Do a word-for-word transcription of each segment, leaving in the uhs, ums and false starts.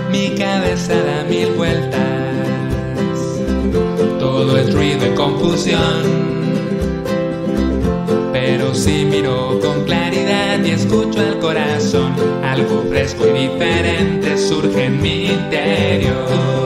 mi cabeza da mil vueltas, todo es ruido y confusión. Pero si miro con claridad y escucho al corazón, algo fresco y diferente surge en mi interior.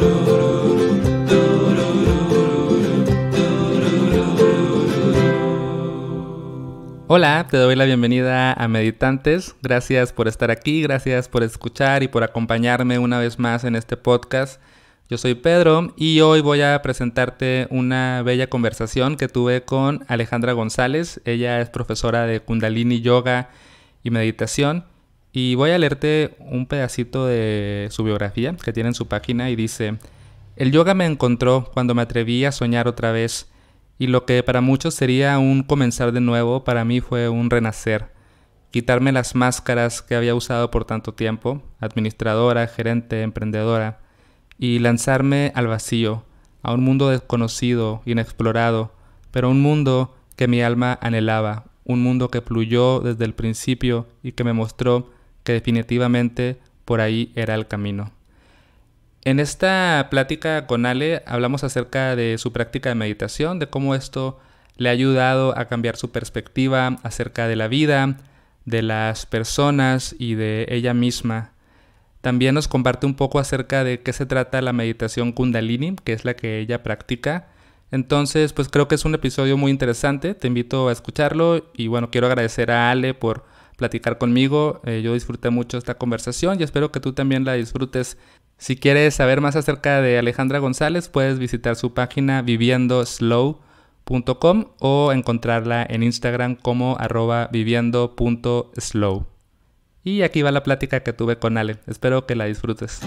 Hola, te doy la bienvenida a Meditantes. Gracias por estar aquí, gracias por escuchar y por acompañarme una vez más en este podcast. Yo soy Pedro y hoy voy a presentarte una bella conversación que tuve con Alejandra González. Ella es profesora de Kundalini Yoga y Meditación y voy a leerte un pedacito de su biografía que tiene en su página y dice: el yoga me encontró cuando me atreví a soñar otra vez y lo que para muchos sería un comenzar de nuevo, para mí fue un renacer. Quitarme las máscaras que había usado por tanto tiempo, administradora, gerente, emprendedora, y lanzarme al vacío, a un mundo desconocido, inexplorado, pero un mundo que mi alma anhelaba, un mundo que fluyó desde el principio y que me mostró que definitivamente por ahí era el camino. En esta plática con Ale hablamos acerca de su práctica de meditación, de cómo esto le ha ayudado a cambiar su perspectiva acerca de la vida, de las personas y de ella misma. También nos comparte un poco acerca de qué se trata la meditación Kundalini, que es la que ella practica. Entonces, pues creo que es un episodio muy interesante. Te invito a escucharlo y bueno, quiero agradecer a Ale por platicar conmigo. Eh, yo disfruté mucho esta conversación y espero que tú también la disfrutes. Si quieres saber más acerca de Alejandra González, puedes visitar su página viviendo slow punto com o encontrarla en Instagram como arroba viviendo punto slow. Y aquí va la plática que tuve con Ale. Espero que la disfrutes.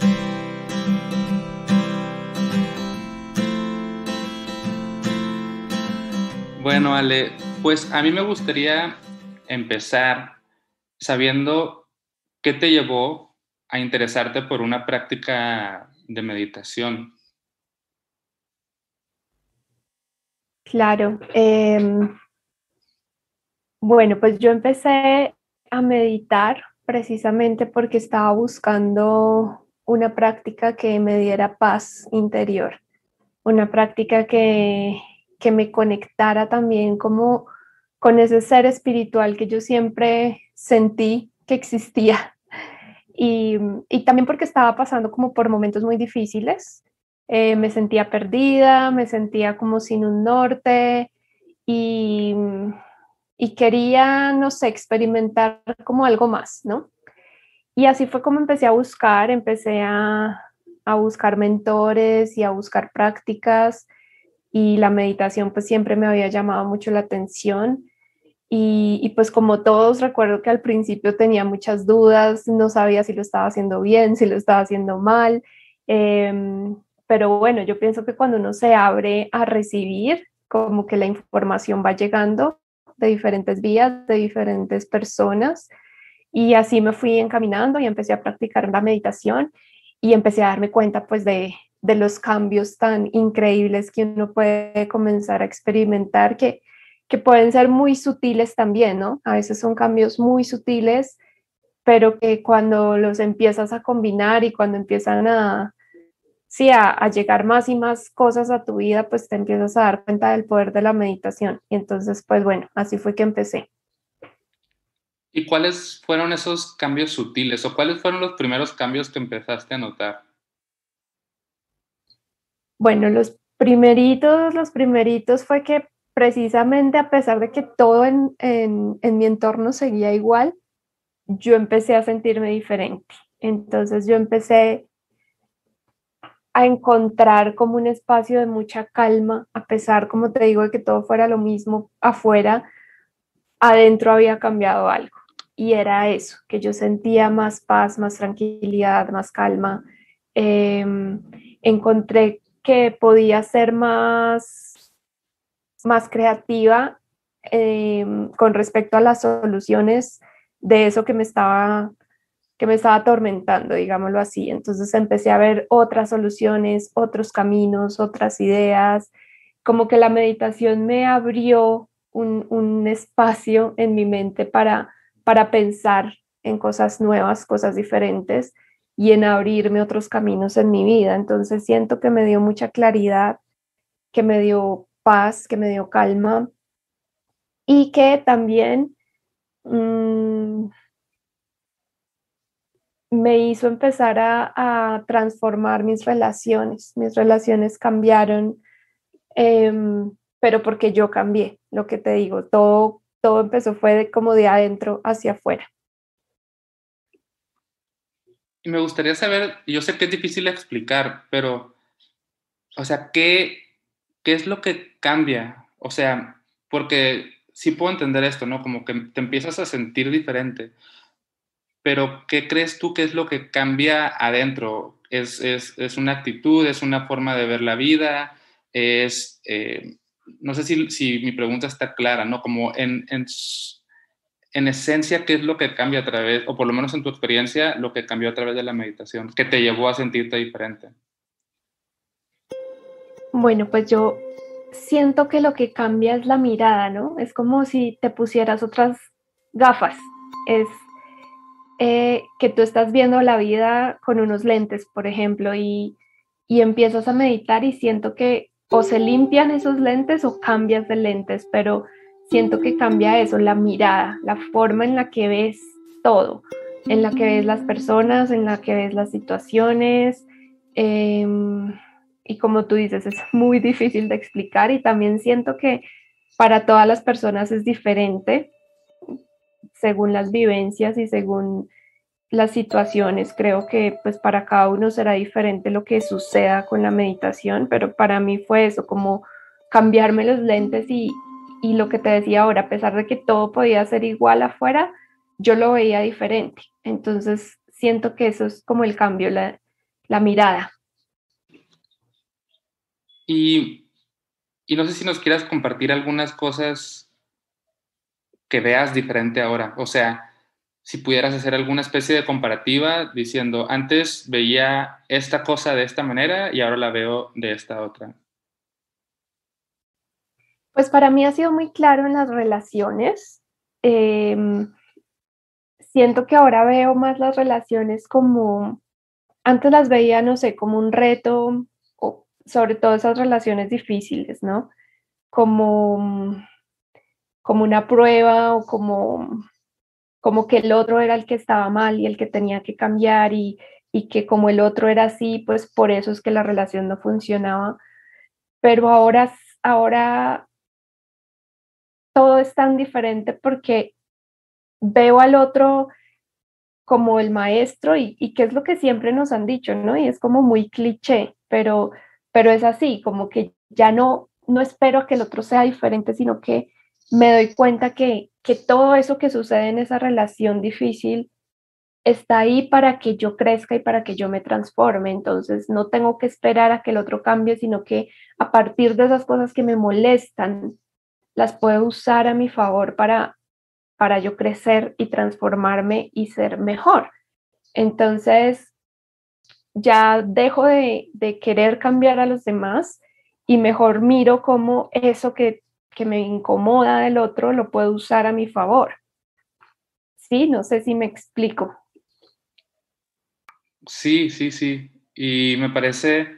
Bueno, Ale, pues a mí me gustaría empezar sabiendo qué te llevó a interesarte por una práctica de meditación. Claro. Eh, bueno, pues yo empecé a meditar precisamente porque estaba buscando una práctica que me diera paz interior, una práctica que, que me conectara también como con ese ser espiritual que yo siempre sentí que existía. Y, y también porque estaba pasando como por momentos muy difíciles. Eh, me sentía perdida, me sentía como sin un norte y, y quería, no sé, experimentar como algo más, ¿no? Y así fue como empecé a buscar, empecé a, a buscar mentores y a buscar prácticas, y la meditación pues siempre me había llamado mucho la atención. Y, y pues como todos, recuerdo que al principio tenía muchas dudas, no sabía si lo estaba haciendo bien, si lo estaba haciendo mal. Eh, pero bueno, yo pienso que cuando uno se abre a recibir, como que la información va llegando de diferentes vías, de diferentes personas. Y así me fui encaminando y empecé a practicar la meditación y empecé a darme cuenta pues de, de los cambios tan increíbles que uno puede comenzar a experimentar, que, que pueden ser muy sutiles también, ¿no? A veces son cambios muy sutiles, pero que cuando los empiezas a combinar y cuando empiezan a, sí, a, a llegar más y más cosas a tu vida, pues te empiezas a dar cuenta del poder de la meditación. Y entonces, pues bueno, así fue que empecé. ¿Y cuáles fueron esos cambios sutiles o cuáles fueron los primeros cambios que empezaste a notar? Bueno, los primeritos, los primeritos fue que precisamente a pesar de que todo en, en, en mi entorno seguía igual, yo empecé a sentirme diferente. Entonces yo empecé a encontrar como un espacio de mucha calma, a pesar, como te digo, de que todo fuera lo mismo afuera, adentro había cambiado algo. Y era eso, que yo sentía más paz, más tranquilidad, más calma. Eh, encontré que podía ser más, más creativa eh, con respecto a las soluciones de eso que me estaba que me estaba atormentando, digámoslo así. Entonces empecé a ver otras soluciones, otros caminos, otras ideas, como que la meditación me abrió un, un espacio en mi mente para, para pensar en cosas nuevas, cosas diferentes. y en abrirme otros caminos en mi vida. Entonces siento que me dio mucha claridad, que me dio paz, que me dio calma y que también mmm, me hizo empezar a, a, transformar mis relaciones. Mis relaciones cambiaron, eh, pero porque yo cambié, lo que te digo, todo, todo empezó fue de, como de adentro hacia afuera. Y me gustaría saber, yo sé que es difícil explicar, pero, o sea, ¿qué, qué es lo que cambia? O sea, porque sí puedo entender esto, ¿no? Como que te empiezas a sentir diferente, pero ¿qué crees tú que es lo que cambia adentro? ¿Es, es, es una actitud, es una forma de ver la vida? Es, eh, no sé si, si mi pregunta está clara, ¿no? Como en, en, en esencia, ¿qué es lo que cambia a través, o por lo menos en tu experiencia, lo que cambió a través de la meditación, que te llevó a sentirte diferente? Bueno, pues yo siento que lo que cambia es la mirada, ¿no? Es como si te pusieras otras gafas. Es eh, que tú estás viendo la vida con unos lentes, por ejemplo, y, y empiezas a meditar y siento que o se limpian esos lentes o cambias de lentes, pero siento que cambia eso, la mirada, la forma en la que ves todo, en la que ves las personas, en la que ves las situaciones. Eh, y como tú dices, es muy difícil de explicar y también siento que para todas las personas es diferente según las vivencias y según las situaciones. Creo que pues para cada uno será diferente lo que suceda con la meditación, pero para mí fue eso, como cambiarme los lentes y, y lo que te decía ahora, a pesar de que todo podía ser igual afuera, yo lo veía diferente. Entonces siento que eso es como el cambio, la, la mirada. Y, y no sé si nos quieras compartir algunas cosas que veas diferente ahora. O sea, si pudieras hacer alguna especie de comparativa diciendo, antes veía esta cosa de esta manera y ahora la veo de esta otra. Pues para mí ha sido muy claro en las relaciones. Eh, siento que ahora veo más las relaciones como, antes las veía, no sé, como un reto, o sobre todo esas relaciones difíciles, ¿no? Como, como una prueba o como, como que el otro era el que estaba mal y el que tenía que cambiar y, y que como el otro era así, pues por eso es que la relación no funcionaba. Pero ahora, ahora todo es tan diferente porque veo al otro como el maestro y, y que es lo que siempre nos han dicho, ¿no? Y es como muy cliché, pero, pero es así, como que ya no, no espero a que el otro sea diferente, sino que me doy cuenta que, que todo eso que sucede en esa relación difícil está ahí para que yo crezca y para que yo me transforme. Entonces no tengo que esperar a que el otro cambie, sino que a partir de esas cosas que me molestan, las puedo usar a mi favor para, para yo crecer y transformarme y ser mejor. Entonces ya dejo de, de querer cambiar a los demás y mejor miro cómo eso que, que me incomoda del otro lo puedo usar a mi favor. Sí, no sé si me explico. Sí, sí, sí. Y me parece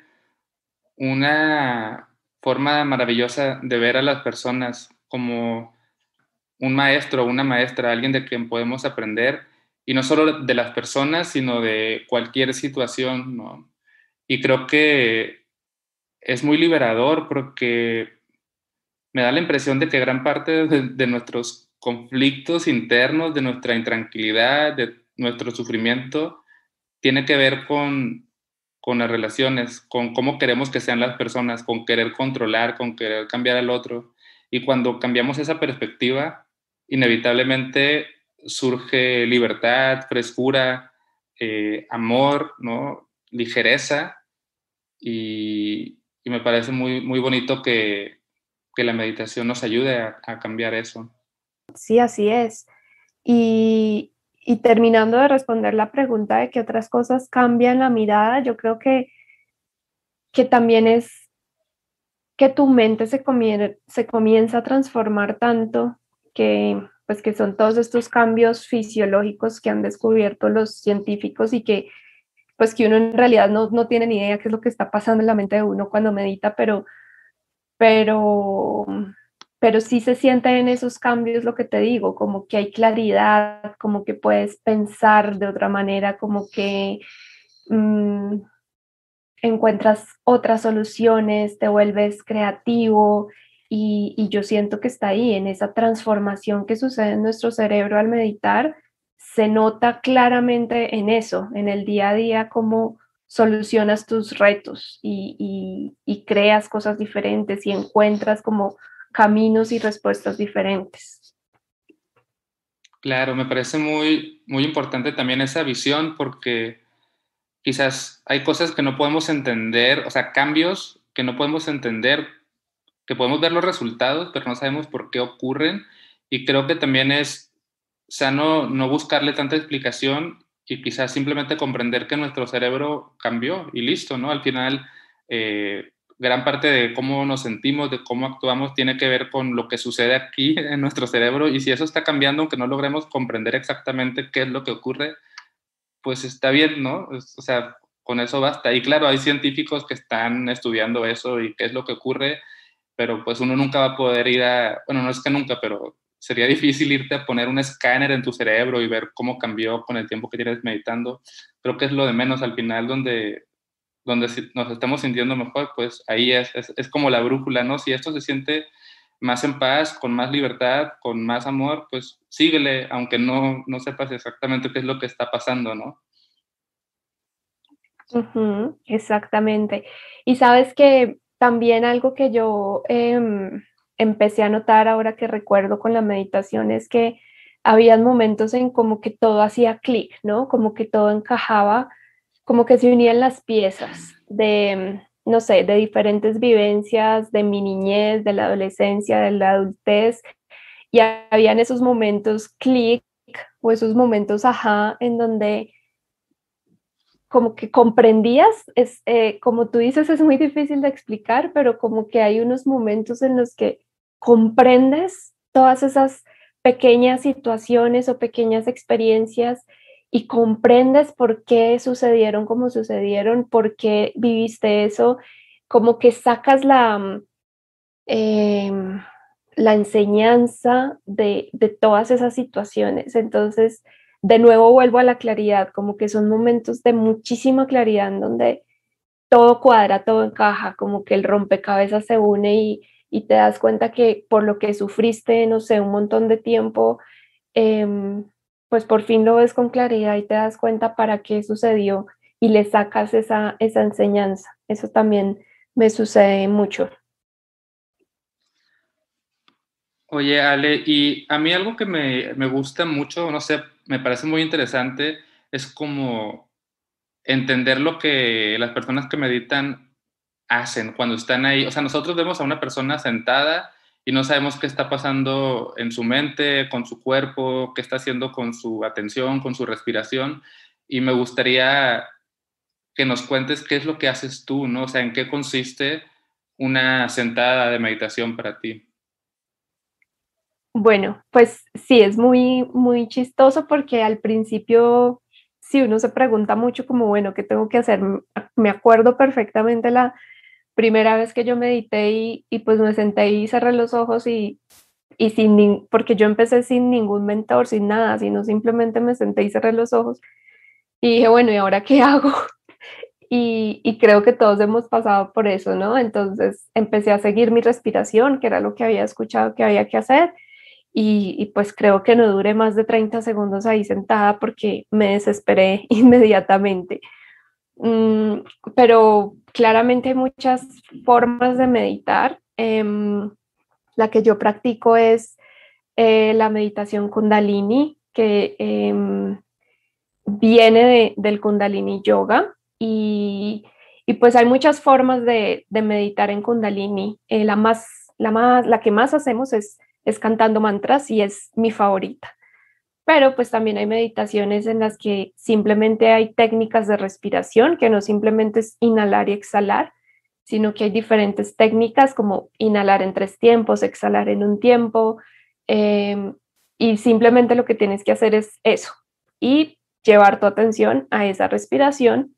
una forma maravillosa de ver a las personas como un maestro o una maestra, alguien de quien podemos aprender, y no solo de las personas, sino de cualquier situación, ¿no? Y creo que es muy liberador porque me da la impresión de que gran parte de, de nuestros conflictos internos, de nuestra intranquilidad, de nuestro sufrimiento, tiene que ver con, con las relaciones, con cómo queremos que sean las personas, con querer controlar, con querer cambiar al otro. Y cuando cambiamos esa perspectiva, inevitablemente surge libertad, frescura, eh, amor, ¿no? Ligereza. Y, y me parece muy, muy bonito que, que la meditación nos ayude a, a cambiar eso. Sí, así es. Y, y terminando de responder la pregunta de qué otras cosas cambian la mirada, yo creo que, que también es que tu mente se, comie se comienza a transformar tanto que, pues, que son todos estos cambios fisiológicos que han descubierto los científicos y que pues que uno en realidad no, no tiene ni idea qué es lo que está pasando en la mente de uno cuando medita, pero, pero, pero sí se siente en esos cambios lo que te digo, como que hay claridad, como que puedes pensar de otra manera, como que mmm, encuentras otras soluciones, te vuelves creativo y, y yo siento que está ahí, en esa transformación que sucede en nuestro cerebro al meditar, se nota claramente en eso, en el día a día, cómo solucionas tus retos y, y, y creas cosas diferentes y encuentras como caminos y respuestas diferentes. Claro, me parece muy, muy importante también esa visión porque quizás hay cosas que no podemos entender, o sea, cambios que no podemos entender, que podemos ver los resultados, pero no sabemos por qué ocurren. Y creo que también es sano no buscarle tanta explicación y quizás simplemente comprender que nuestro cerebro cambió y listo, ¿no? Al final, eh, gran parte de cómo nos sentimos, de cómo actuamos, tiene que ver con lo que sucede aquí en nuestro cerebro y si eso está cambiando, aunque no logremos comprender exactamente qué es lo que ocurre, pues está bien, ¿no? O sea, con eso basta. Y claro, hay científicos que están estudiando eso y qué es lo que ocurre, pero pues uno nunca va a poder ir a, bueno, no es que nunca, pero sería difícil irte a poner un escáner en tu cerebro y ver cómo cambió con el tiempo que tienes meditando. Creo que es lo de menos al final donde, donde nos estamos sintiendo mejor, pues ahí es, es, es como la brújula, ¿no? Si esto se siente más en paz, con más libertad, con más amor, pues síguele, aunque no, no sepas exactamente qué es lo que está pasando, ¿no? Uh-huh, exactamente. Y sabes que también algo que yo eh, empecé a notar ahora que recuerdo con la meditación es que había momentos en como que todo hacía clic, ¿no? Como que todo encajaba, como que se unían las piezas de, no sé, de diferentes vivencias de mi niñez, de la adolescencia, de la adultez, y habían esos momentos clic o esos momentos ajá en donde como que comprendías, es, eh, como tú dices, es muy difícil de explicar, pero como que hay unos momentos en los que comprendes todas esas pequeñas situaciones o pequeñas experiencias y comprendes por qué sucedieron como sucedieron, por qué viviste eso, como que sacas la, eh, la enseñanza de, de todas esas situaciones. Entonces, de nuevo vuelvo a la claridad, como que son momentos de muchísima claridad en donde todo cuadra, todo encaja, como que el rompecabezas se une y, y te das cuenta que por lo que sufriste, no sé, un montón de tiempo, eh, pues por fin lo ves con claridad y te das cuenta para qué sucedió y le sacas esa, esa enseñanza. Eso también me sucede mucho. Oye, Ale, y a mí algo que me, me gusta mucho, no sé, me parece muy interesante, es como entender lo que las personas que meditan hacen cuando están ahí. O sea, nosotros vemos a una persona sentada y no sabemos qué está pasando en su mente, con su cuerpo, qué está haciendo con su atención, con su respiración. Y me gustaría que nos cuentes qué es lo que haces tú, ¿no? O sea, en qué consiste una sentada de meditación para ti. Bueno, pues sí, es muy, muy chistoso porque al principio, si uno se pregunta mucho como, bueno, ¿qué tengo que hacer? Me acuerdo perfectamente la primera vez que yo medité y, y pues me senté y cerré los ojos y, y sin, ni, porque yo empecé sin ningún mentor, sin nada, sino simplemente me senté y cerré los ojos y dije, bueno, ¿y ahora qué hago? Y, y creo que todos hemos pasado por eso, ¿no? Entonces empecé a seguir mi respiración, que era lo que había escuchado que había que hacer y, y, pues creo que no duré más de treinta segundos ahí sentada porque me desesperé inmediatamente. Mm, pero claramente hay muchas formas de meditar. Eh, la que yo practico es eh, la meditación Kundalini, que eh, viene de, del Kundalini Yoga y, y, pues hay muchas formas de, de meditar en Kundalini. Eh, la, más, la, más, la que más hacemos es, es cantando mantras y es mi favorita. Pero pues también hay meditaciones en las que simplemente hay técnicas de respiración, que no simplemente es inhalar y exhalar, sino que hay diferentes técnicas como inhalar en tres tiempos, exhalar en un tiempo, eh, y simplemente lo que tienes que hacer es eso y llevar tu atención a esa respiración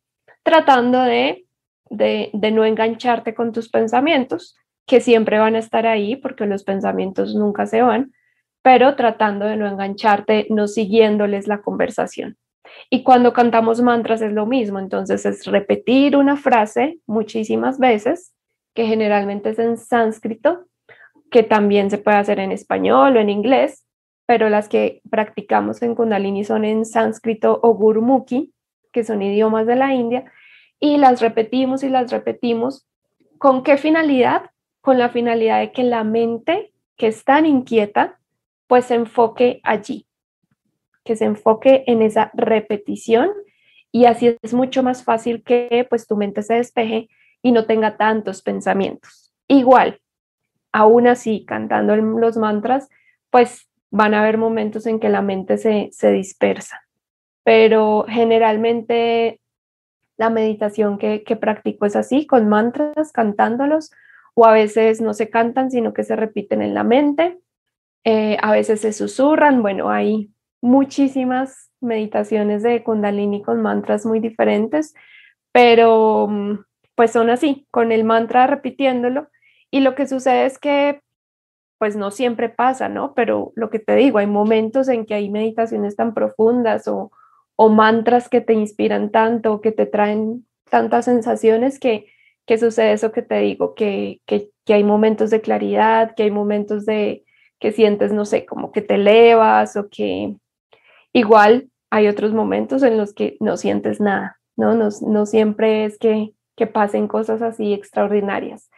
tratando de, de, de no engancharte con tus pensamientos, que siempre van a estar ahí porque los pensamientos nunca se van, pero tratando de no engancharte, no siguiéndoles la conversación. Y cuando cantamos mantras es lo mismo, entonces es repetir una frase muchísimas veces, que generalmente es en sánscrito, que también se puede hacer en español o en inglés, pero las que practicamos en Kundalini son en sánscrito o gurmukhi, que son idiomas de la India, y las repetimos y las repetimos. ¿Con qué finalidad? Con la finalidad de que la mente, que es tan inquieta, pues se enfoque allí, que se enfoque en esa repetición, y así es mucho más fácil que pues tu mente se despeje y no tenga tantos pensamientos. Igual, aún así, cantando los mantras, pues van a haber momentos en que la mente se, se dispersa, pero generalmente la meditación que, que practico es así, con mantras, cantándolos, o a veces no se cantan, sino que se repiten en la mente, eh, a veces se susurran. Bueno, hay muchísimas meditaciones de Kundalini con mantras muy diferentes, pero pues son así, con el mantra repitiéndolo, y lo que sucede es que pues no siempre pasa, ¿no? Pero lo que te digo, hay momentos en que hay meditaciones tan profundas o, o mantras que te inspiran tanto, que te traen tantas sensaciones que, que sucede eso que te digo, que, que, que hay momentos de claridad, que hay momentos de que sientes, no sé, como que te elevas, o que igual hay otros momentos en los que no sientes nada, ¿no? No, no siempre es que, que pasen cosas así extraordinarias,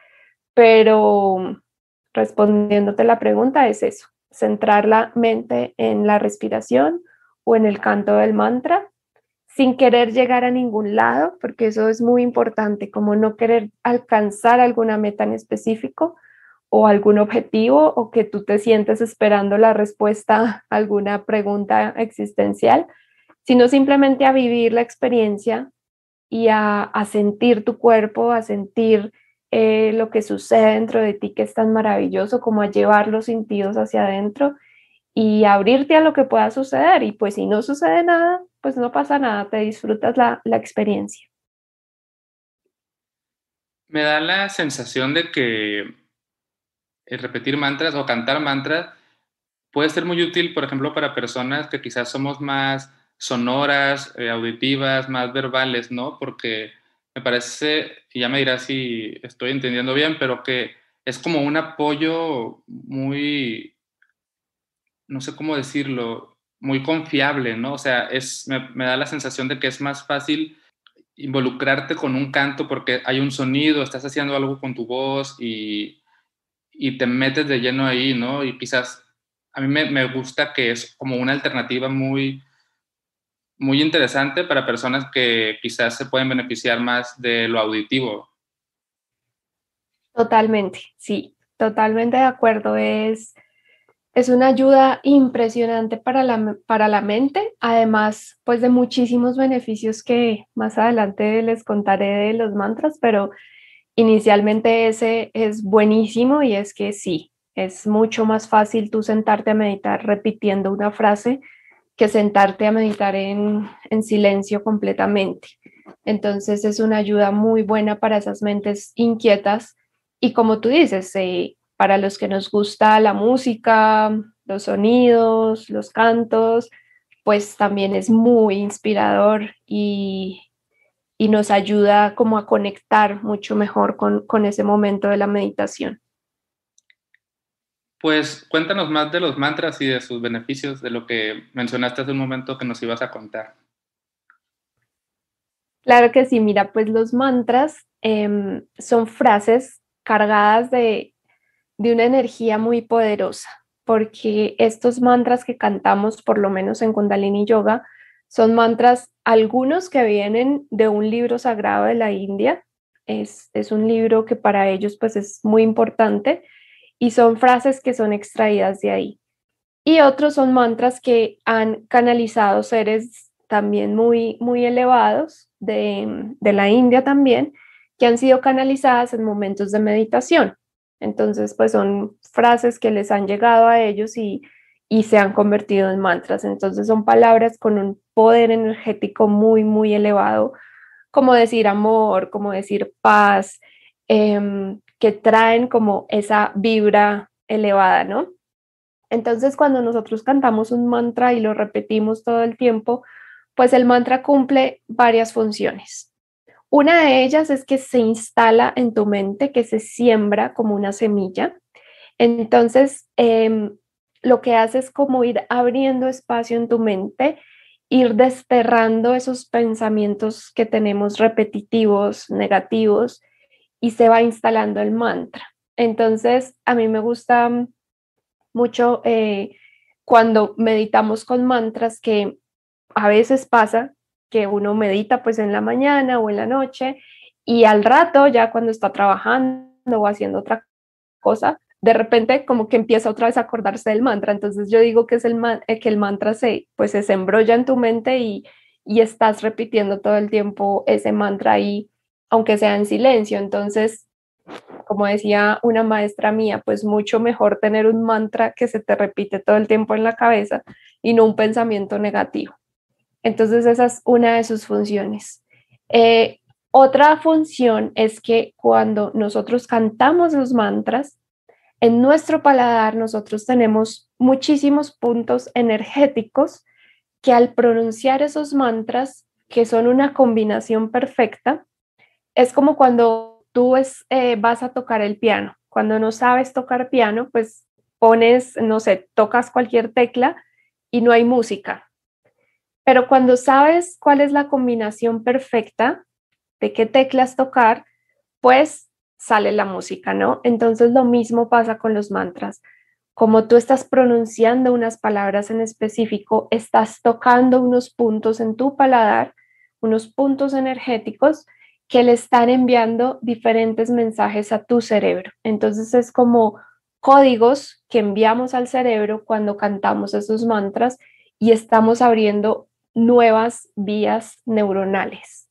pero respondiéndote la pregunta es eso, centrar la mente en la respiración o en el canto del mantra sin querer llegar a ningún lado, porque eso es muy importante, como no querer alcanzar alguna meta en específico o algún objetivo, o que tú te sientes esperando la respuesta a alguna pregunta existencial, sino simplemente a vivir la experiencia y a, a sentir tu cuerpo, a sentir eh, lo que sucede dentro de ti, que es tan maravilloso, como a llevar los sentidos hacia adentro y abrirte a lo que pueda suceder. Y pues si no sucede nada, pues no pasa nada, te disfrutas la, la experiencia. Me da la sensación de que el repetir mantras o cantar mantras puede ser muy útil, por ejemplo, para personas que quizás somos más sonoras, eh, auditivas, más verbales, ¿no? Porque me parece, y ya me dirás si estoy entendiendo bien, pero que es como un apoyo muy, no sé cómo decirlo, muy confiable, ¿no? O sea, es, me, me da la sensación de que es más fácil involucrarte con un canto porque hay un sonido, estás haciendo algo con tu voz y, y te metes de lleno ahí, ¿no? Y quizás a mí me, me gusta que es como una alternativa muy, muy interesante para personas que quizás se pueden beneficiar más de lo auditivo. Totalmente, sí, totalmente de acuerdo. Es, es una ayuda impresionante para la, para la mente, además pues de muchísimos beneficios que más adelante les contaré de los mantras, pero inicialmente ese es buenísimo, y es que sí, es mucho más fácil tú sentarte a meditar repitiendo una frase que sentarte a meditar en, en silencio completamente. Entonces es una ayuda muy buena para esas mentes inquietas, y como tú dices, eh, para los que nos gusta la música, los sonidos, los cantos, pues también es muy inspirador, y, y nos ayuda como a conectar mucho mejor con, con ese momento de la meditación. Pues cuéntanos más de los mantras y de sus beneficios, de lo que mencionaste hace un momento que nos ibas a contar. Claro que sí, mira, pues los mantras eh, son frases cargadas de, de una energía muy poderosa, porque estos mantras que cantamos, por lo menos en Kundalini Yoga, son mantras, algunos que vienen de un libro sagrado de la India. Es, es un libro que para ellos pues es muy importante, y son frases que son extraídas de ahí. Y otros son mantras que han canalizado seres también muy, muy elevados de, de la India también, que han sido canalizadas en momentos de meditación. Entonces, pues son frases que les han llegado a ellos y, y se han convertido en mantras. Entonces son palabras con un poder energético muy, muy elevado, como decir amor, como decir paz, eh, que traen como esa vibra elevada, ¿no? Entonces, cuando nosotros cantamos un mantra y lo repetimos todo el tiempo, pues el mantra cumple varias funciones. Una de ellas es que se instala en tu mente, que se siembra como una semilla. Entonces, eh, lo que hace es como ir abriendo espacio en tu mente, ir desterrando esos pensamientos que tenemos repetitivos, negativos, y se va instalando el mantra. Entonces, a mí me gusta mucho eh, cuando meditamos con mantras, que a veces pasa que uno medita pues en la mañana o en la noche y al rato ya cuando está trabajando o haciendo otra cosa, de repente como que empieza otra vez a acordarse del mantra. Entonces yo digo que es el man eh, que el mantra se pues se embrolla en tu mente y, y estás repitiendo todo el tiempo ese mantra ahí, aunque sea en silencio. Entonces, como decía una maestra mía, pues mucho mejor tener un mantra que se te repite todo el tiempo en la cabeza y no un pensamiento negativo. Entonces esa es una de sus funciones. Eh, Otra función es que cuando nosotros cantamos los mantras, en nuestro paladar nosotros tenemos muchísimos puntos energéticos que al pronunciar esos mantras, que son una combinación perfecta, es como cuando tú es, eh, vas a tocar el piano. Cuando no sabes tocar piano, pues pones, no sé, tocas cualquier tecla y no hay música. Pero cuando sabes cuál es la combinación perfecta de qué teclas tocar, pues sale la música, ¿no? Entonces lo mismo pasa con los mantras. Como tú estás pronunciando unas palabras en específico, estás tocando unos puntos en tu paladar, unos puntos energéticos que le están enviando diferentes mensajes a tu cerebro. Entonces es como códigos que enviamos al cerebro cuando cantamos esos mantras y estamos abriendo nuevas vías neuronales.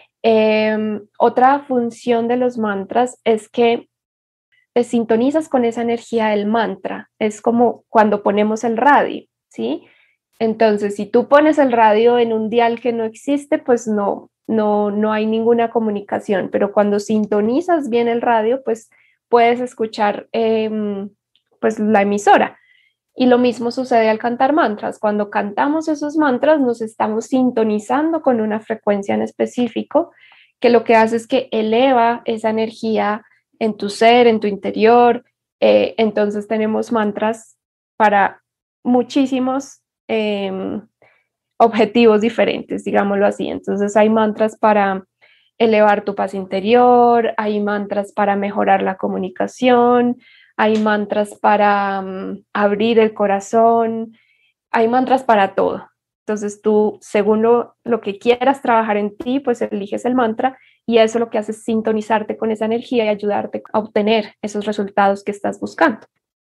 Eh, otra función de los mantras es que te sintonizas con esa energía del mantra. Es como cuando ponemos el radio, ¿sí? Entonces, si tú pones el radio en un dial que no existe, pues no, no, no hay ninguna comunicación. Pero cuando sintonizas bien el radio, pues puedes escuchar eh, pues la emisora. Y lo mismo sucede al cantar mantras. Cuando cantamos esos mantras, nos estamos sintonizando con una frecuencia en específico, que lo que hace es que eleva esa energía en tu ser, en tu interior. Eh, entonces tenemos mantras para muchísimos eh, objetivos diferentes, digámoslo así. Entonces hay mantras para elevar tu paz interior, hay mantras para mejorar la comunicación, hay mantras para um, abrir el corazón, hay mantras para todo. Entonces tú, según lo, lo que quieras trabajar en ti, pues eliges el mantra y eso lo que hace es sintonizarte con esa energía y ayudarte a obtener esos resultados que estás buscando.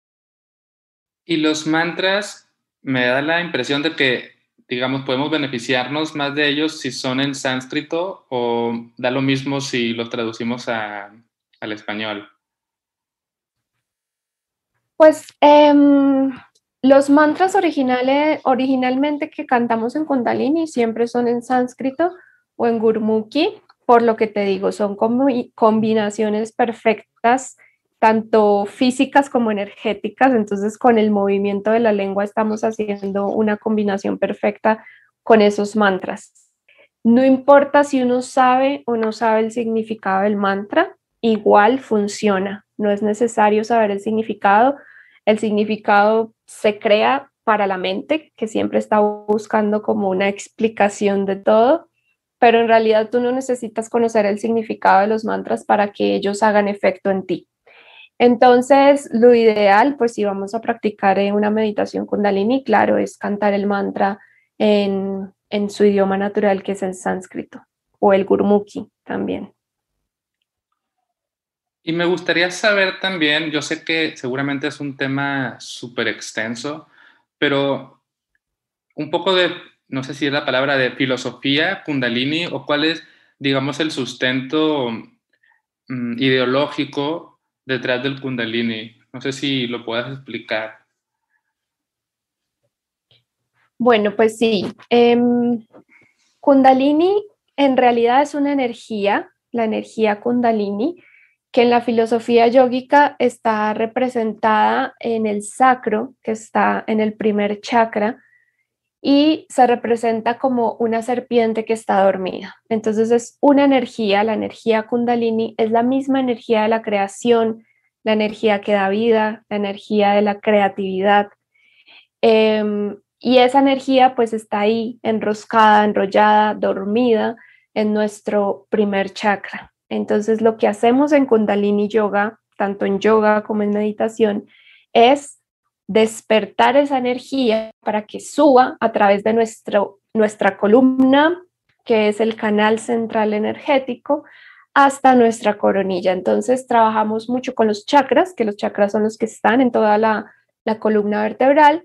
Y los mantras, me da la impresión de que, digamos, podemos beneficiarnos más de ellos si son en sánscrito o da lo mismo si los traducimos a, al español. Pues eh, los mantras originales, originalmente que cantamos en Kundalini siempre son en sánscrito o en Gurmukhi, por lo que te digo, son como combinaciones perfectas, tanto físicas como energéticas. Entonces, con el movimiento de la lengua estamos haciendo una combinación perfecta con esos mantras. No importa si uno sabe o no sabe el significado del mantra, igual funciona. No es necesario saber el significado. El significado se crea para la mente, que siempre está buscando como una explicación de todo, pero en realidad tú no necesitas conocer el significado de los mantras para que ellos hagan efecto en ti. Entonces, lo ideal, pues si vamos a practicar en una meditación Kundalini, claro, es cantar el mantra en, en su idioma natural, que es el sánscrito, o el Gurmukhi también. Y me gustaría saber también, yo sé que seguramente es un tema súper extenso, pero un poco de, no sé si es la palabra de filosofía Kundalini o cuál es, digamos, el sustento mm, ideológico detrás del Kundalini. No sé si lo puedas explicar. Bueno, pues sí. Eh, Kundalini en realidad es una energía, la energía Kundalini, que en la filosofía yógica está representada en el sacro, que está en el primer chakra, y se representa como una serpiente que está dormida. Entonces es una energía, la energía Kundalini es la misma energía de la creación, la energía que da vida, la energía de la creatividad. Eh, y esa energía pues está ahí enroscada, enrollada, dormida en nuestro primer chakra. Entonces lo que hacemos en Kundalini Yoga, tanto en yoga como en meditación, es despertar esa energía para que suba a través de nuestro, nuestra columna, que es el canal central energético, hasta nuestra coronilla. Entonces trabajamos mucho con los chakras, que los chakras son los que están en toda la, la columna vertebral,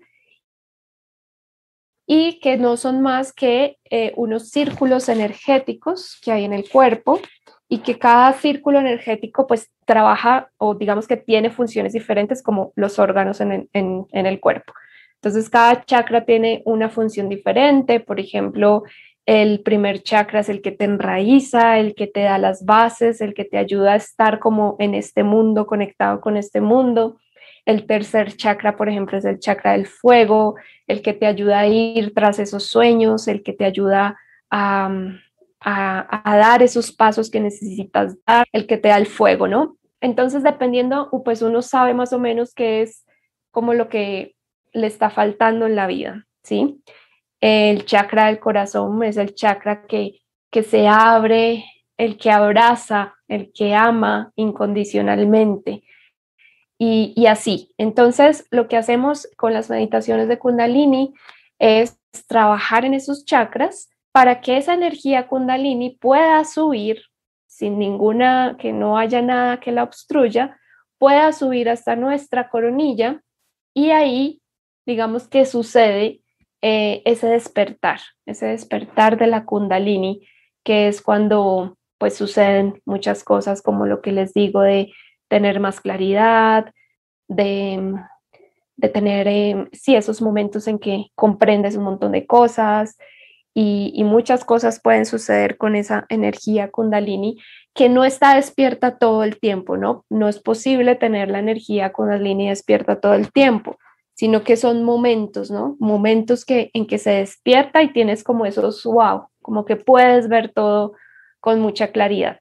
y que no son más que eh, unos círculos energéticos que hay en el cuerpo, y que cada círculo energético pues trabaja, o digamos que tiene funciones diferentes como los órganos en, en, en el cuerpo. Entonces cada chakra tiene una función diferente. Por ejemplo, el primer chakra es el que te enraiza, el que te da las bases, el que te ayuda a estar como en este mundo, conectado con este mundo. El tercer chakra, por ejemplo, es el chakra del fuego, el que te ayuda a ir tras esos sueños, el que te ayuda a, a, a dar esos pasos que necesitas dar, el que te da el fuego, ¿no? Entonces, dependiendo, pues uno sabe más o menos qué es como lo que le está faltando en la vida, ¿sí? El chakra del corazón es el chakra que, que se abre, el que abraza, el que ama incondicionalmente. Y, y así. Entonces, lo que hacemos con las meditaciones de Kundalini es trabajar en esos chakras para que esa energía Kundalini pueda subir sin ninguna, que no haya nada que la obstruya, pueda subir hasta nuestra coronilla, y ahí, digamos que sucede eh, ese despertar, ese despertar de la Kundalini, que es cuando pues suceden muchas cosas, como lo que les digo de tener más claridad, de, de tener, eh, sí, esos momentos en que comprendes un montón de cosas, y, y muchas cosas pueden suceder con esa energía Kundalini que no está despierta todo el tiempo, ¿no? No es posible tener la energía Kundalini despierta todo el tiempo, sino que son momentos, ¿no? Momentos que, en que se despierta y tienes como esos wow, como que puedes ver todo con mucha claridad.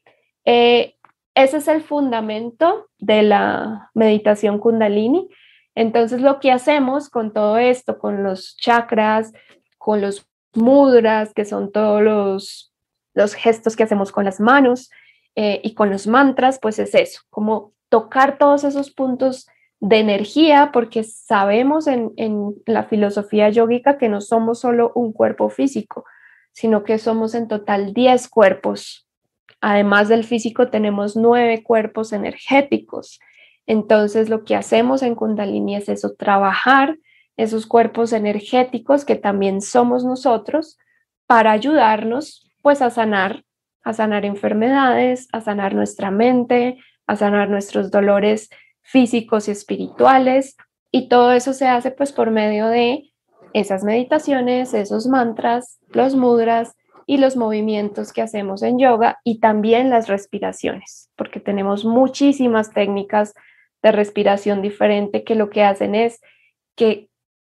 Eh, Ese es el fundamento de la meditación Kundalini. Entonces, lo que hacemos con todo esto, con los chakras, con los mudras, que son todos los, los gestos que hacemos con las manos, eh, y con los mantras, pues es eso, como tocar todos esos puntos de energía, porque sabemos en, en la filosofía yógica que no somos solo un cuerpo físico, sino que somos en total diez cuerpos. Además del físico, tenemos nueve cuerpos energéticos. Entonces, lo que hacemos en Kundalini es eso, trabajar esos cuerpos energéticos que también somos nosotros, para ayudarnos pues a sanar, a sanar enfermedades, a sanar nuestra mente, a sanar nuestros dolores físicos y espirituales. Y todo eso se hace pues por medio de esas meditaciones, esos mantras, los mudras y los movimientos que hacemos en yoga, y también las respiraciones, porque tenemos muchísimas técnicas de respiración diferente que lo que hacen es que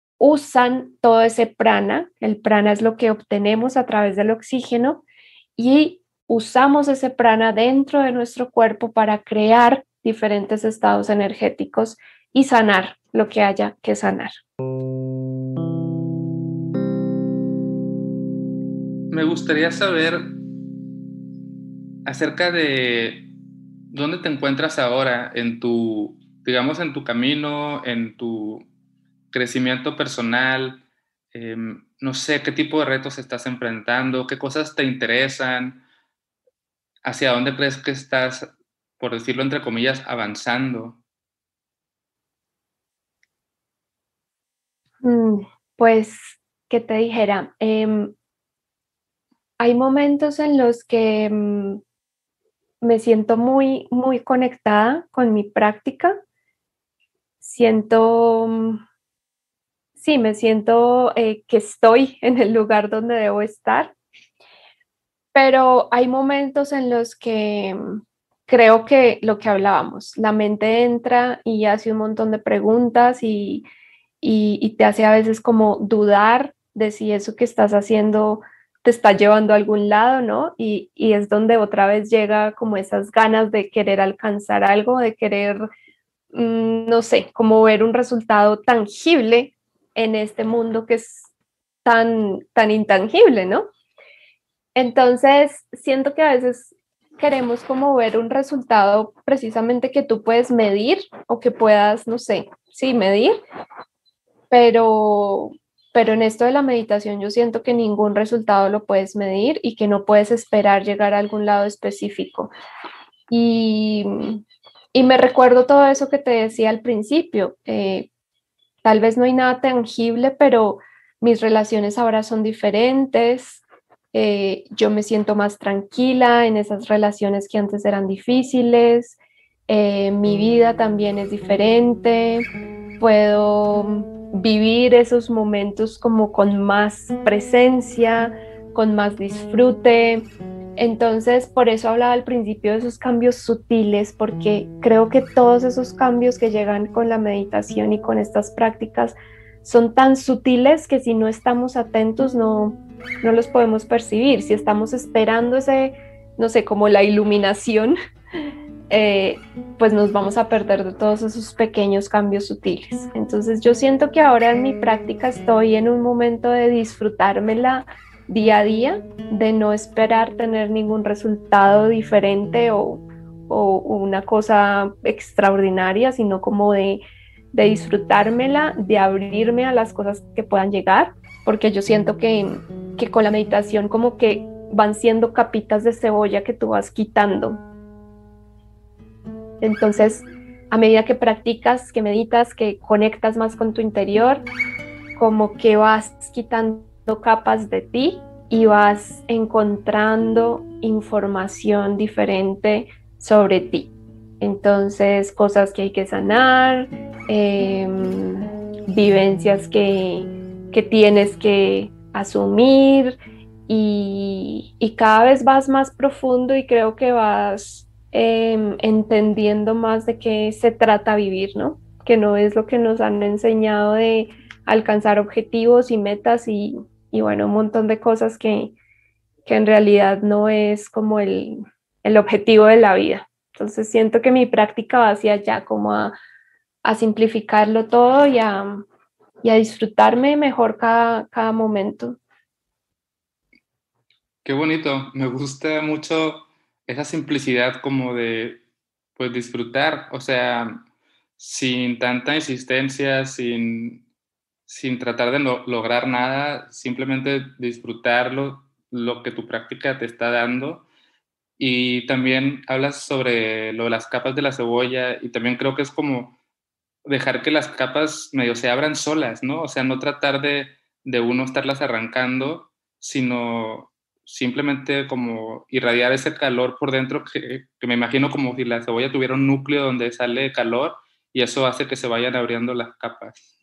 usan todo ese prana. El prana es lo que obtenemos a través del oxígeno, y usamos ese prana dentro de nuestro cuerpo para crear diferentes estados energéticos y sanar lo que haya que sanar. Me gustaría saber acerca de dónde te encuentras ahora en tu, digamos, en tu camino, en tu crecimiento personal. Eh, no sé qué tipo de retos estás enfrentando, qué cosas te interesan, hacia dónde crees que estás, por decirlo entre comillas, avanzando. Mm, pues, ¿qué te dijera? Eh, hay momentos en los que mm, me siento muy, muy conectada con mi práctica. Siento, mm, sí, me siento eh, que estoy en el lugar donde debo estar. pero hay momentos en los que mm, creo que lo que hablábamos, la mente entra y hace un montón de preguntas y, y, y te hace a veces como dudar de si eso que estás haciendo te está llevando a algún lado, ¿no? Y, y es donde otra vez llega como esas ganas de querer alcanzar algo, de querer, mm, no sé, como ver un resultado tangible en este mundo que es tan, tan intangible, ¿no? Entonces, siento que a veces queremos como ver un resultado precisamente que tú puedes medir o que puedas, no sé, sí, medir, pero, pero en esto de la meditación yo siento que ningún resultado lo puedes medir y que no puedes esperar llegar a algún lado específico. Y, y me recuerdo todo eso que te decía al principio. Eh, tal vez no hay nada tangible, pero mis relaciones ahora son diferentes. Eh, yo me siento más tranquila en esas relaciones que antes eran difíciles. Eh, mi vida también es diferente. Puedo vivir esos momentos como con más presencia, con más disfrute. Entonces, por eso hablaba al principio de esos cambios sutiles, porque creo que todos esos cambios que llegan con la meditación y con estas prácticas son tan sutiles que si no estamos atentos no, no los podemos percibir. Si estamos esperando ese, no sé, como la iluminación, eh, pues nos vamos a perder de todos esos pequeños cambios sutiles. Entonces yo siento que ahora en mi práctica estoy en un momento de disfrutármela día a día, de no esperar tener ningún resultado diferente o, o una cosa extraordinaria, sino como de, de disfrutármela, de abrirme a las cosas que puedan llegar, porque yo siento que, que con la meditación como que van siendo capitas de cebolla que tú vas quitando. Entonces, a medida que practicas, que meditas, que conectas más con tu interior, como que vas quitando capas de ti y vas encontrando información diferente sobre ti. Entonces, cosas que hay que sanar, eh, vivencias que, que tienes que asumir y, y cada vez vas más profundo y creo que vas eh, entendiendo más de qué se trata vivir, ¿no? Que no es lo que nos han enseñado de alcanzar objetivos y metas y, y bueno, un montón de cosas que, que en realidad no es como el, el objetivo de la vida. Entonces siento que mi práctica va hacia allá, como a, a simplificarlo todo y a, y a disfrutarme mejor cada, cada momento. Qué bonito, me gusta mucho esa simplicidad como de, pues, disfrutar, o sea, sin tanta insistencia, sin, sin tratar de lo- lograr nada, simplemente disfrutarlo, lo que tu práctica te está dando. Y también hablas sobre lo de las capas de la cebolla y también creo que es como dejar que las capas medio se abran solas, ¿no? O sea, no tratar de, de uno estarlas arrancando, sino simplemente como irradiar ese calor por dentro que, que me imagino como si la cebolla tuviera un núcleo donde sale calor y eso hace que se vayan abriendo las capas.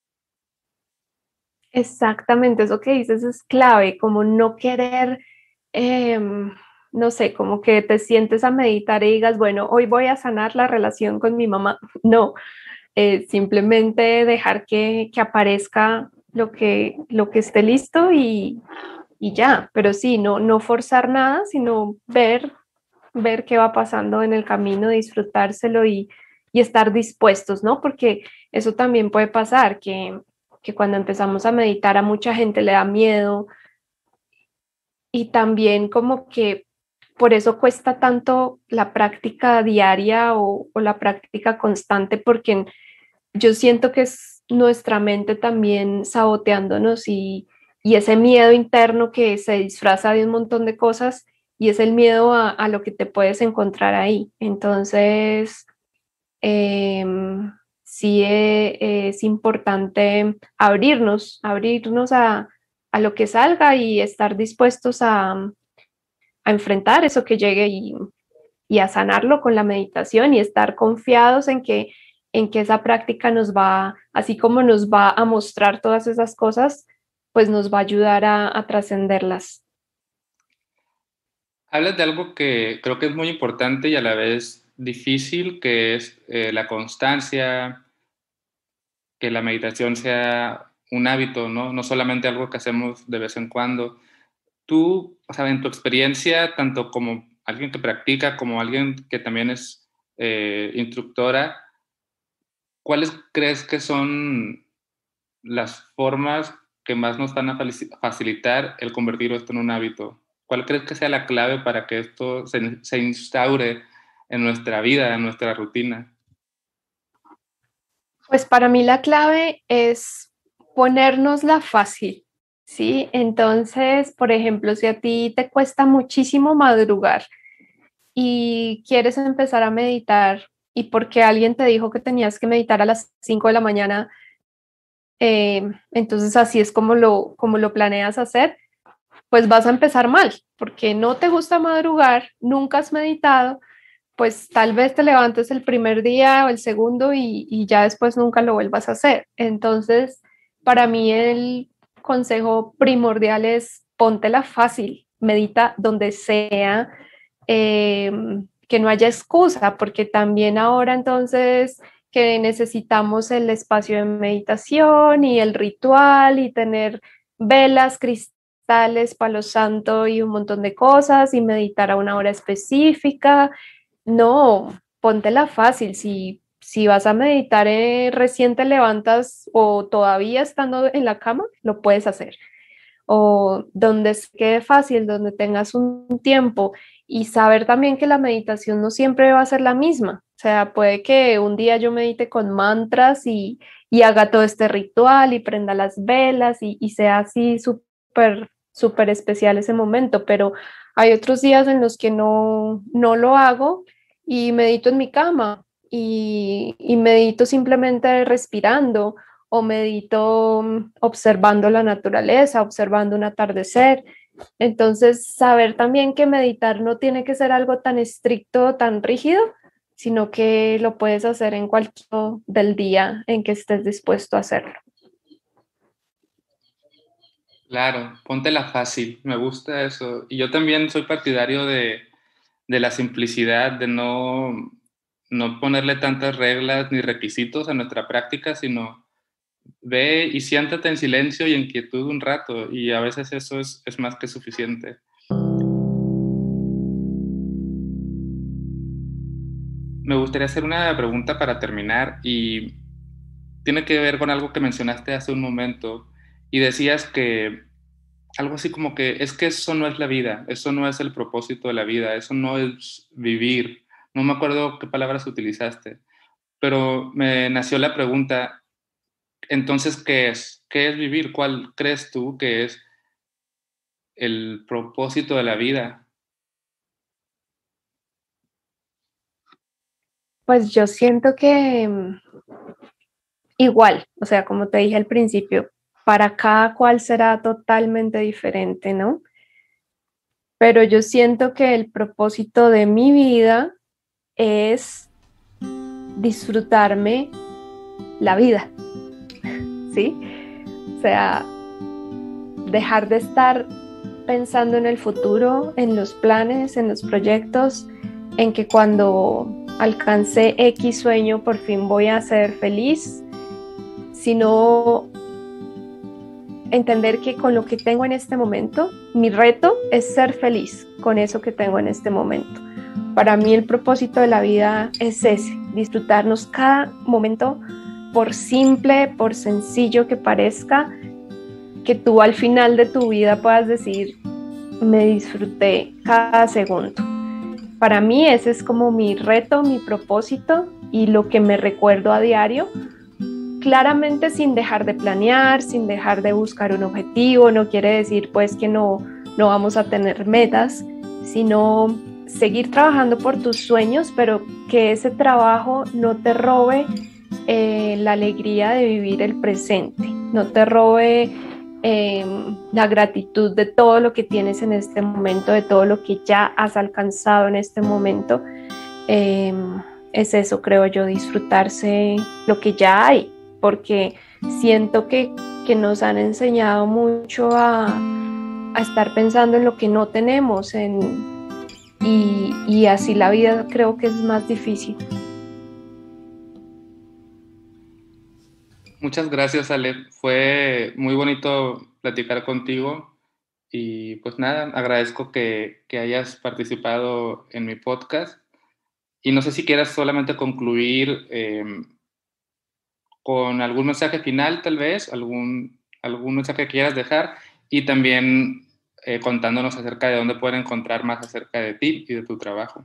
Exactamente, eso que dices es clave, como no querer, eh, no sé, como que te sientes a meditar y digas, bueno, hoy voy a sanar la relación con mi mamá. No, eh, simplemente dejar que, que aparezca lo que, lo que esté listo y, y ya, pero sí, no, no forzar nada, sino ver, ver qué va pasando en el camino, disfrutárselo y, y estar dispuestos, ¿no? Porque eso también puede pasar, que, que cuando empezamos a meditar a mucha gente le da miedo y también como que por eso cuesta tanto la práctica diaria o, o la práctica constante, porque yo siento que es nuestra mente también saboteándonos y, y ese miedo interno que se disfraza de un montón de cosas y es el miedo a, a lo que te puedes encontrar ahí. Entonces, eh, sí eh, es importante abrirnos, abrirnos a, a, lo que salga y estar dispuestos a, a enfrentar eso que llegue y, y a sanarlo con la meditación y estar confiados en que, en que esa práctica nos va, así como nos va a mostrar todas esas cosas, pues nos va a ayudar a, a trascenderlas. Hablas de algo que creo que es muy importante y a la vez difícil, que es eh, la constancia, que la meditación sea un hábito, ¿no? No solamente algo que hacemos de vez en cuando. Tú, o sea, en tu experiencia, tanto como alguien que practica, como alguien que también es eh, instructora, ¿cuáles crees que son las formas que más nos van a facilitar el convertir esto en un hábito? ¿Cuál crees que sea la clave para que esto se, se instaure en nuestra vida, en nuestra rutina? Pues para mí la clave es ponérnosla fácil, ¿sí? Entonces, por ejemplo, si a ti te cuesta muchísimo madrugar y quieres empezar a meditar y porque alguien te dijo que tenías que meditar a las cinco de la mañana, eh, entonces así es como lo, como lo planeas hacer, pues vas a empezar mal, porque no te gusta madrugar, nunca has meditado, pues tal vez te levantes el primer día o el segundo y, y ya después nunca lo vuelvas a hacer. Entonces, para mí el consejo primordial es póntela fácil, medita donde sea, eh, que no haya excusa, porque también ahora entonces que necesitamos el espacio de meditación y el ritual y tener velas, cristales, palo santo y un montón de cosas y meditar a una hora específica. No, póntela fácil. Si, si vas a meditar, eh, recién te levantas o todavía estando en la cama, lo puedes hacer. O donde se quede fácil, donde tengas un tiempo y saber también que la meditación no siempre va a ser la misma. O sea, puede que un día yo medite con mantras y, y haga todo este ritual y prenda las velas y, y sea así súper, súper especial ese momento, pero hay otros días en los que no, no lo hago y medito en mi cama y, y medito simplemente respirando o medito mm, observando la naturaleza, observando un atardecer. Entonces, saber también que meditar no tiene que ser algo tan estricto, tan rígido, sino que lo puedes hacer en cualquier momento del día en que estés dispuesto a hacerlo. Claro, póntela fácil, me gusta eso. Y yo también soy partidario de, de la simplicidad, de no, no ponerle tantas reglas ni requisitos a nuestra práctica, sino ve y siéntate en silencio y en quietud un rato, y a veces eso es, es más que suficiente. Me gustaría hacer una pregunta para terminar y tiene que ver con algo que mencionaste hace un momento y decías que algo así como que es que eso no es la vida, eso no es el propósito de la vida, eso no es vivir. No me acuerdo qué palabras utilizaste, pero me nació la pregunta, entonces, ¿qué es? ¿Qué es vivir? ¿Cuál crees tú que es el propósito de la vida? Pues yo siento que mm, igual, o sea, como te dije al principio, para cada cual será totalmente diferente, ¿no? Pero yo siento que el propósito de mi vida es disfrutarme la vida, ¿sí? O sea, dejar de estar pensando en el futuro, en los planes, en los proyectos, en que cuando alcance X sueño por fin voy a ser feliz, sino entender que con lo que tengo en este momento, mi reto es ser feliz con eso que tengo en este momento. Para mí el propósito de la vida es ese, disfrutarnos cada momento, por simple, por sencillo que parezca, que tú al final de tu vida puedas decir, me disfruté cada segundo. Para mí ese es como mi reto, mi propósito y lo que me recuerdo a diario, claramente sin dejar de planear, sin dejar de buscar un objetivo. No quiere decir pues que no, no vamos a tener metas, sino seguir trabajando por tus sueños, pero que ese trabajo no te robe eh, la alegría de vivir el presente, no te robe eh, la gratitud de todo lo que tienes en este momento, de todo lo que ya has alcanzado en este momento. Eh, es eso, creo yo, disfrutarse lo que ya hay, porque siento que, que nos han enseñado mucho a, a estar pensando en lo que no tenemos, en y, y así la vida creo que es más difícil. Muchas gracias, Ale. Fue muy bonito platicar contigo y pues nada, agradezco que, que hayas participado en mi podcast y no sé si quieras solamente concluir eh, con algún mensaje final, tal vez, algún, algún mensaje que quieras dejar y también eh, contándonos acerca de dónde pueden encontrar más acerca de ti y de tu trabajo.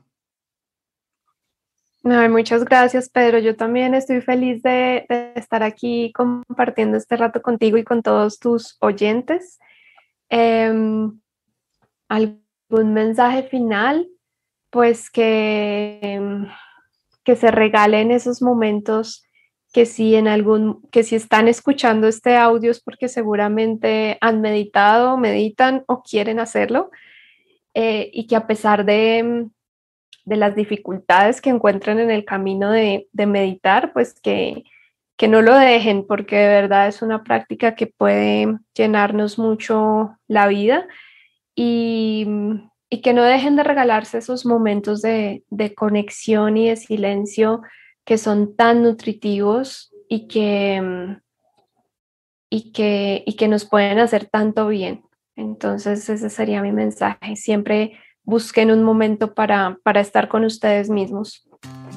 Ay, muchas gracias, Pedro. Yo también estoy feliz de, de estar aquí compartiendo este rato contigo y con todos tus oyentes. Eh, ¿Algún mensaje final? Pues que, que se regalen esos momentos que si en algún, que si están escuchando este audio es porque seguramente han meditado, meditan o quieren hacerlo, eh, y que a pesar de, de las dificultades que encuentren en el camino de, de meditar, pues que, que no lo dejen, porque de verdad es una práctica que puede llenarnos mucho la vida y, y que no dejen de regalarse esos momentos de, de conexión y de silencio que son tan nutritivos y que, y que, y que nos pueden hacer tanto bien. Entonces ese sería mi mensaje. Siempre busquen un momento para, para estar con ustedes mismos.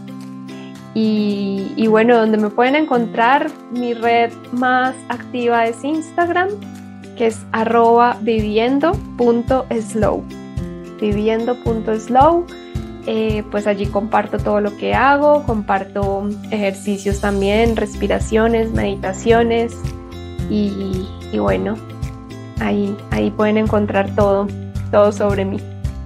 Y, y bueno, donde me pueden encontrar, mi red más activa es Instagram, que es arroba viviendo punto slow. viviendo punto slow. Eh, pues allí comparto todo lo que hago, comparto ejercicios también, respiraciones, meditaciones y, y bueno, ahí, ahí pueden encontrar todo, todo sobre mí.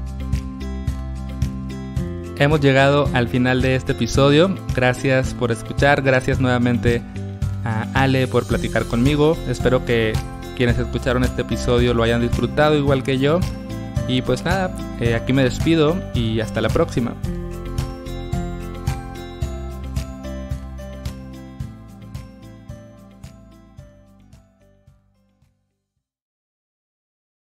Hemos llegado al final de este episodio. Gracias por escuchar, gracias nuevamente a Ale por platicar conmigo. Espero que quienes escucharon este episodio lo hayan disfrutado igual que yo. Y pues nada, eh, aquí me despido y hasta la próxima.